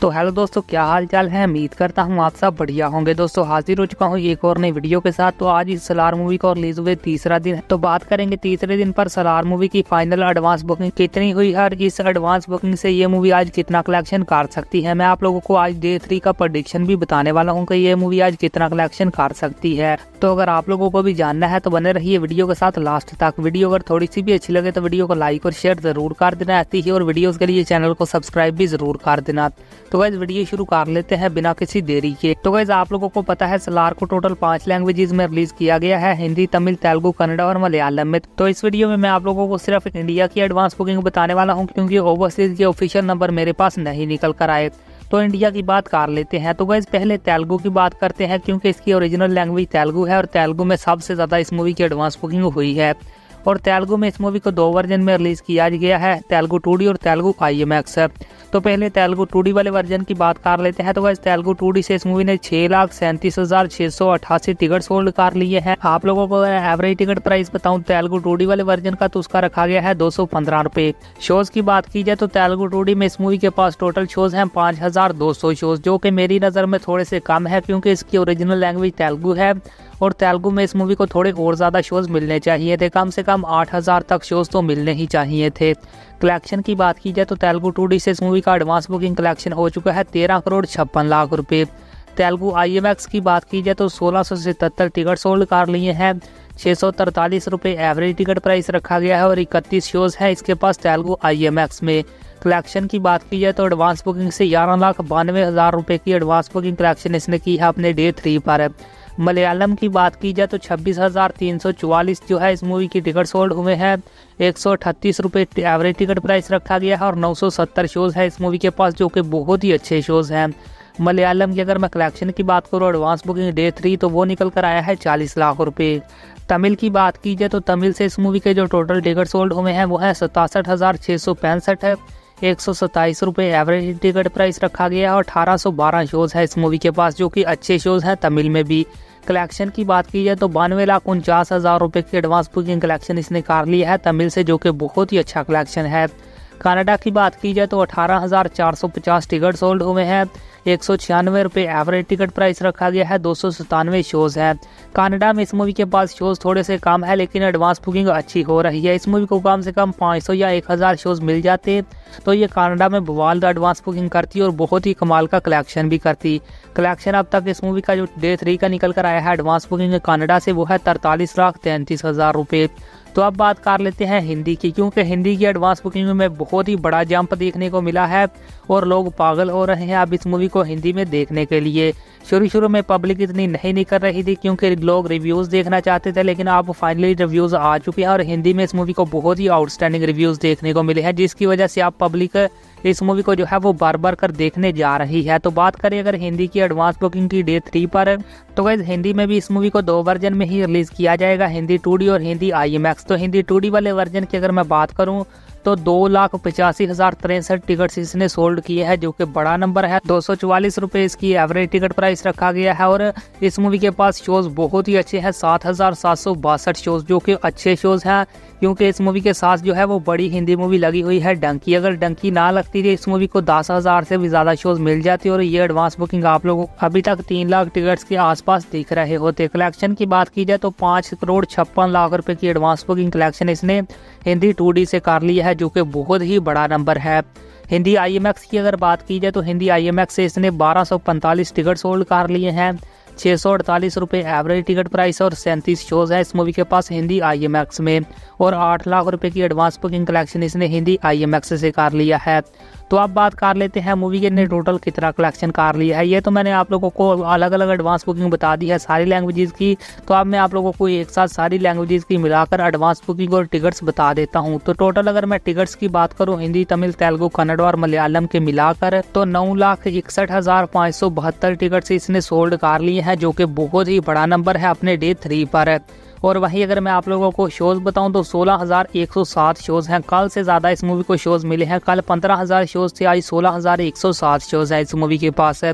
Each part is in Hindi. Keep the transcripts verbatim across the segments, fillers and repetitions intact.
तो हेलो दोस्तों, क्या हाल चाल है। उम्मीद करता हूँ आप सब बढ़िया होंगे। दोस्तों हाजिर हो चुका हूँ एक और नई वीडियो के साथ। तो आज इस सलार मूवी का रिलीज हुए तीसरा दिन है, तो बात करेंगे तीसरे दिन पर सलार मूवी की फाइनल एडवांस बुकिंग कितनी हुई है और इस एडवांस बुकिंग से ये मूवी आज कितना कलेक्शन कर सकती है। मैं आप लोगों को आज डे थ्री का प्रेडिक्शन भी बताने वाला हूँ कि ये मूवी आज कितना कलेक्शन कर सकती है। तो अगर आप लोगों को भी जानना है तो बने रहिए वीडियो के साथ लास्ट तक। वीडियो अगर थोड़ी सी भी अच्छी लगे तो वीडियो को लाइक और शेयर जरूर कर देना आती है, और वीडियोस के लिए चैनल को सब्सक्राइब भी जरूर कर देना। तो गाइस वीडियो शुरू कर लेते हैं बिना किसी देरी के। तो गाइस आप लोगों को पता है सलार को टोटल पांच लैंग्वेजेस में रिलीज किया गया है, हिंदी, तमिल, तेलुगु, कन्नड़ा और मलयालम में। तो इस वीडियो में मैं आप लोगों को सिर्फ इंडिया की एडवांस बुकिंग बताने वाला हूँ, क्योंकि ओवरसीज के ऑफिशियल नंबर मेरे पास नहीं निकल कर आए। तो इंडिया की बात कर लेते हैं। तो गाइस पहले तेलुगु की बात करते हैं, क्योंकि इसकी ओरिजिनल लैंग्वेज तेलुगु है और तेलुगु में सबसे ज्यादा इस मूवी की एडवांस बुकिंग हुई है। और तेलुगु में इस मूवी को दो वर्जन में रिलीज किया गया है, तेलुगु टू डी और तेलुगु आई एम एक्स। तो पहले तेलुगु टू डी वाले वर्जन की बात कर लेते हैं। तो गाइस तेलुगु टू डी से इस मूवी ने छह लाख सैंतीस हजार छह सौ अट्ठासी टिकट सोल्ड कर लिए हैं। आप लोगों को एवरेज टिकट प्राइस बताऊं तेलुगु टू डी वाले वर्जन का, तो उसका रखा गया है दो सौ पंद्रह रुपए। शोज की बात की जाए तो तेलुगु टू डी में इस मूवी के पास टोटल शोज हैं पाँच हजार दो सौ शोज, जो कि मेरी नज़र में थोड़े से कम है, क्योंकि इसकी ओरिजिनल लैंग्वेज तेलुगु है और तेलुगु में इस मूवी को थोड़े और ज़्यादा शोज मिलने चाहिए थे। कम से कम आठ हज़ार तक शोज तो मिलने ही चाहिए थे। कलेक्शन की बात की जाए तो तेलुगु टू डी से इस मूवी का एडवांस बुकिंग कलेक्शन हो चुका है तेरह करोड़ छप्पन लाख रुपए। तेलुगु आई एम एक्स की बात की जाए तो सोलह सौ सतहत्तर टिकट सोल्ड कर लिए हैं, छः सौ तरतालीस रुपये एवरेज टिकट प्राइस रखा गया है और इकतीस शोज हैं इसके पास तेलुगु आई एम एक्स में। कलेक्शन की बात की जाए तो एडवांस बुकिंग से ग्यारह लाख बानवे हज़ार रुपये की एडवांस बुकिंग कलेक्शन इसने की है अपने डे थ्री पर। मलयालम की बात की जाए तो छब्बीस हजार तीन सौ चौवालीस जो है इस मूवी की टिकट सोल्ड हुए हैं, एक सौ अठतीस रुपये एवरेज टिकट प्राइस रखा गया है और नौ सौ सत्तर शोज है इस मूवी के पास, जो कि बहुत ही अच्छे शोज हैं। मलयालम की अगर मैं कलेक्शन की बात करूँ एडवांस बुकिंग डे थ्री, तो वो निकल कर आया है चालीस लाख रुपये। तमिल की बात की जाए तो तमिल से इस मूवी के जो टोटल टिकट सोल्ड हुए हैं वो है सतासठ हजार छः सौ पैंसठ है, एक सौ सत्ताईस रुपये एवरेज टिकट प्राइस रखा गया है और अठारह सौ बारह शोज है इस मूवी के पास, जो कि अच्छे शोज हैं तमिल में भी। कलेक्शन की बात की जाए तो बानवे लाख उनचास हज़ार रुपये की एडवांस बुकिंग कलेक्शन इसने कर लिया है तमिल से, जो कि बहुत ही अच्छा कलेक्शन है। कनाडा की बात की जाए तो अठारह हज़ार चार सौ पचास टिकट सोल्ड हुए हैं, एक सौ छियानवे रुपये एवरेज टिकट प्राइस रखा गया है, दो सौ सतानवे शोज है। कनाडा में इस मूवी के पास शोज थोड़े से कम है, लेकिन एडवांस बुकिंग अच्छी हो रही है। इस मूवी को कम से कम पाँच सौ या एक हज़ार शोज मिल जाते तो ये कनाडा में बवाल एडवांस बुकिंग करती और बहुत ही कमाल का कलेक्शन भी करती। कलेक्शन अब तक इस मूवी का जो डे थ्री का निकल कर आया है एडवांस बुकिंग कनाडा से, वो है तरतालीस लाख तैंतीस हज़ार रुपये। तो अब बात कर लेते हैं हिंदी की, क्योंकि हिंदी की एडवांस बुकिंग में बहुत ही बड़ा जंप देखने को मिला है और लोग पागल हो रहे हैं अब इस मूवी को हिंदी में देखने के लिए। शुरू शुरू में पब्लिक इतनी नहीं निकल रही थी, क्योंकि लोग रिव्यूज़ देखना चाहते थे, लेकिन अब फाइनली रिव्यूज़ आ चुके हैं और हिंदी में इस मूवी को बहुत ही आउटस्टैंडिंग रिव्यूज़ देखने को मिले हैं, जिसकी वजह से अब पब्लिक इस मूवी को जो है वो बार बार कर देखने जा रही है। तो बात करें अगर हिंदी की एडवांस बुकिंग की डे थ्री पर, तो गाइस हिंदी में भी इस मूवी को दो वर्जन में ही रिलीज किया जाएगा, हिंदी टू डी और हिंदी आई एम एक्स। तो हिंदी टू डी वाले वर्जन की अगर मैं बात करूं तो दो लाख पचासी हजार तिरसठ टिकट इसने सोल्ड किए हैं, जो कि बड़ा नंबर है। दो सौ चौवालीस रुपये इसकी एवरेज टिकट प्राइस रखा गया है और इस मूवी के पास शोज बहुत ही अच्छे हैं, सात हजार सात सौ बासठ शोज, जो कि अच्छे शोज हैं, क्योंकि इस मूवी के साथ जो है वो बड़ी हिंदी मूवी लगी हुई है डंकी। अगर डंकी ना लगती थी इस मूवी को दस हजार से भी ज्यादा शोज मिल जाती और ये एडवांस बुकिंग आप लोगों को अभी तक तीन लाख टिकट्स के आसपास दिख रहे होते। कलेक्शन की बात की जाए तो पाँच करोड़ छप्पन लाख रुपए की एडवांस बुकिंग कलेक्शन इसने हिंदी टू डी से कर लिया है, जो कि बहुत ही बड़ा नंबर है। हिंदी आई एम एक्स की अगर बात की जाए तो हिंदी आई एम एक्स से इसने बारह सौ पैंतालीस टिकट सोल्ड कर लिए हैं, छः सौ अड़तालीस रुपये एवरेज टिकट प्राइस और सैंतीस शोज है इस मूवी के पास हिंदी आई एम एक्स में, और आठ लाख रुपए की एडवांस बुकिंग कलेक्शन इसने हिंदी आई एम एक्स से कर लिया है। तो अब बात कर लेते हैं मूवी के ने टोटल कितना कलेक्शन कर लिया है। ये तो मैंने आप लोगों को अलग अलग एडवांस बुकिंग बता दी है सारी लैंग्वेजेस की, तो अब मैं आप लोगों को एक साथ सारी लैंग्वेजेस की मिलाकर एडवांस बुकिंग और टिकट्स बता देता हूँ। तो टोटल अगर मैं टिकट्स की बात करूँ हिंदी, तमिल, तेलुगु, कन्नड़ और मलयालम के मिलाकर, तो नौ लाख इकसठ हजार पाँच सौ बहत्तर टिकट्स इसने सोल्ड कर लिए हैं, जो कि बहुत ही बड़ा नंबर है अपने डे थ्री पर। और वहीं अगर मैं आप लोगों को शोज बताऊं तो सोलह हजार एक सौ सात शोज हैं, कल से ज़्यादा इस मूवी को शोज मिले हैं। कल पंद्रह हजार शोज थे, आज सोलह हजार एक सौ सात शोज है इस मूवी के पास है।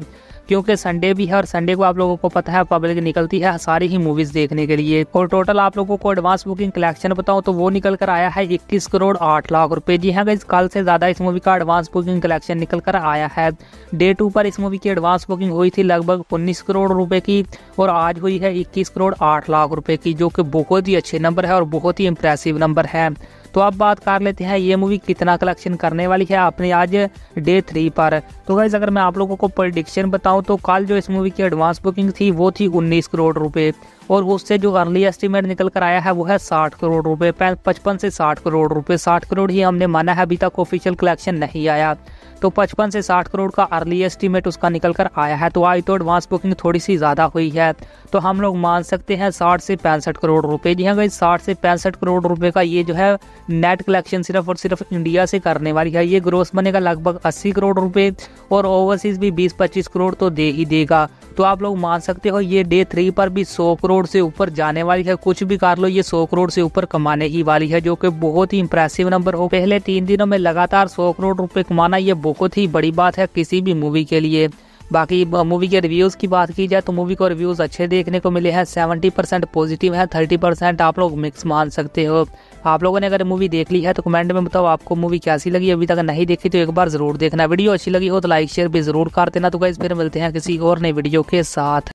क्योंकि संडे भी है और संडे को आप लोगों को पता है पब्लिक निकलती है सारी ही मूवीज देखने के लिए। और टोटल आप लोगों को एडवांस बुकिंग कलेक्शन बताऊं तो वो निकल कर आया है इक्कीस करोड़ आठ लाख रुपए। जी हाँ गाइस, कल से ज्यादा इस मूवी का एडवांस बुकिंग कलेक्शन निकल कर आया है। डे टू पर इस मूवी की एडवांस बुकिंग हुई थी लगभग उन्नीस करोड़ रुपए की और आज हुई है इक्कीस करोड़ आठ लाख रुपए की, जो कि बहुत ही अच्छे नंबर है और बहुत ही इंप्रेसिव नंबर है। तो अब बात कर लेते हैं ये मूवी कितना कलेक्शन करने वाली है अपने आज डे थ्री पर। तो गाइस अगर मैं आप लोगों को प्रेडिक्शन बताऊं तो कल जो इस मूवी की एडवांस बुकिंग थी वो थी उन्नीस करोड़ रुपए और उससे जो अर्ली एस्टीमेट निकल कर आया है वो है साठ करोड़ रुपए, पचपन से साठ करोड़ रुपए। साठ करोड़ ही हमने माना है, अभी तक ऑफिशियल कलेक्शन नहीं आया। तो पचपन से साठ करोड़ का अर्ली एस्टीमेट उसका निकल कर आया है। तो आज तो एडवांस बुकिंग थोड़ी सी ज़्यादा हुई है, तो हम लोग मान सकते हैं साठ से पैंसठ करोड़ रुपए। जी हाँ गाइस, साठ से पैंसठ करोड़ रुपए का ये जो है नेट कलेक्शन सिर्फ और सिर्फ इंडिया से करने वाली है। ये ग्रोस बनेगा लगभग अस्सी करोड़ रुपए और ओवरसीज भी बीस पच्चीस करोड़ तो दे ही देगा। तो आप लोग मान सकते हो ये डे थ्री पर भी सौ करोड़ से ऊपर जाने वाली है। कुछ भी कर लो, ये सौ करोड़ से ऊपर कमाने ही वाली है, जो कि बहुत ही इंप्रेसिव नंबर हो। पहले तीन दिनों में लगातार सौ करोड़ रुपए कमाना ये बहुत ही बड़ी बात है किसी भी मूवी के लिए। बाकी मूवी के रिव्यूज़ की बात की जाए तो मूवी को रिव्यूज़ अच्छे देखने को मिले हैं। सत्तर परसेंट पॉजिटिव है, तीस परसेंट आप लोग मिक्स मान सकते हो। आप लोगों ने अगर मूवी देख ली है तो कमेंट में बताओ आपको मूवी कैसी लगी। अभी तक नहीं देखी तो एक बार ज़रूर देखना। वीडियो अच्छी लगी हो तो लाइक शेयर भी ज़रूर कर देना। तो गाइस फिर मिलते हैं किसी और नई वीडियो के साथ।